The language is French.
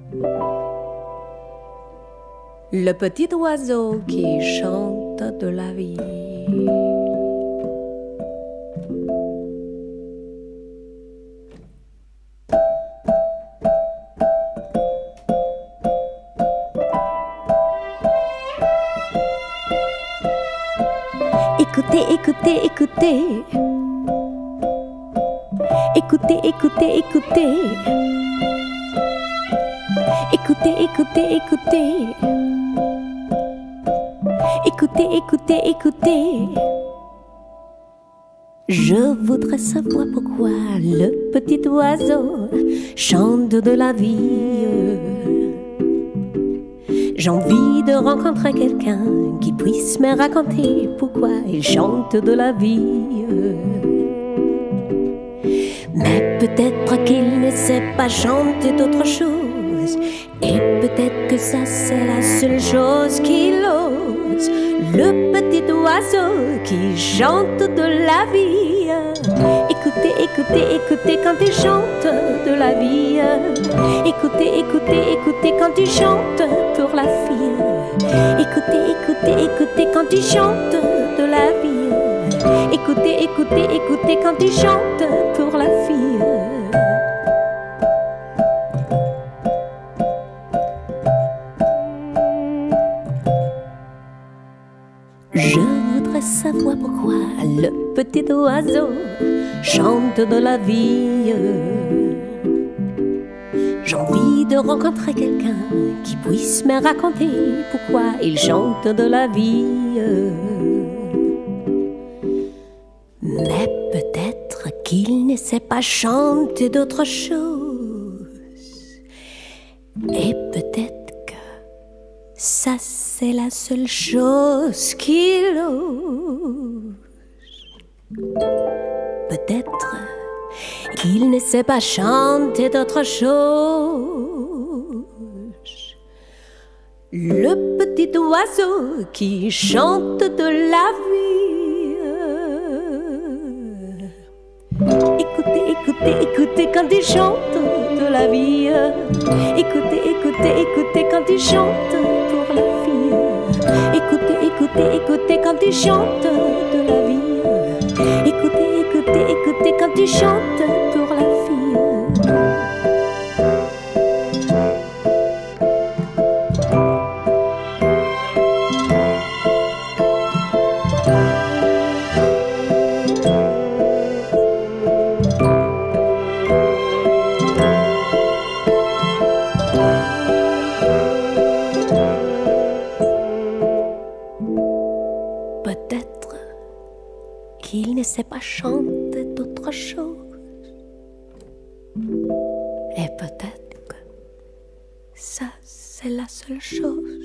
Le petit oiseau qui chante de la vie. Écoutez, écoutez, écoutez. Écoutez, écoutez, écoutez. Écoutez, écoutez, écoutez. Écoutez, écoutez, écoutez. Je voudrais savoir pourquoi le petit oiseau chante de la vie. J'ai envie de rencontrer quelqu'un qui puisse me raconter pourquoi il chante de la vie. Mais peut-être qu'il ne sait pas chanter d'autre chose. Et peut-être que ça c'est la seule chose qu'il ose. Le petit oiseau qui chante de la vie. Écoutez, écoutez, écoutez quand il chante de la vie. Écoutez, écoutez, écoutez quand il chante pour la fille. Écoutez, écoutez, écoutez quand il chante de la vie. Écoutez, écoutez, écoutez quand il chante pour la fille. Je voudrais savoir pourquoi le petit oiseau chante de la vie. J'ai envie de rencontrer quelqu'un qui puisse me raconter pourquoi il chante de la vie. Mais peut-être qu'il ne sait pas chanter d'autre chose. Et peut-être que ça c'est la seule chose qu'il ose. Peut-être qu'il ne sait pas chanter d'autre chose. Le petit oiseau qui chante de la vie. Écoutez, écoutez, écoutez quand il chante de la vie. Écoutez, écoutez, écoutez quand il chante pour la fille. Écoutez, écoutez, écoutez quand il chante de la vie. Écoutez, écoutez, écoutez quand il chante pour la fille. Peut-être qu'il ne sait pas chanter d'autre chose. Et peut-être que ça, c'est la seule chose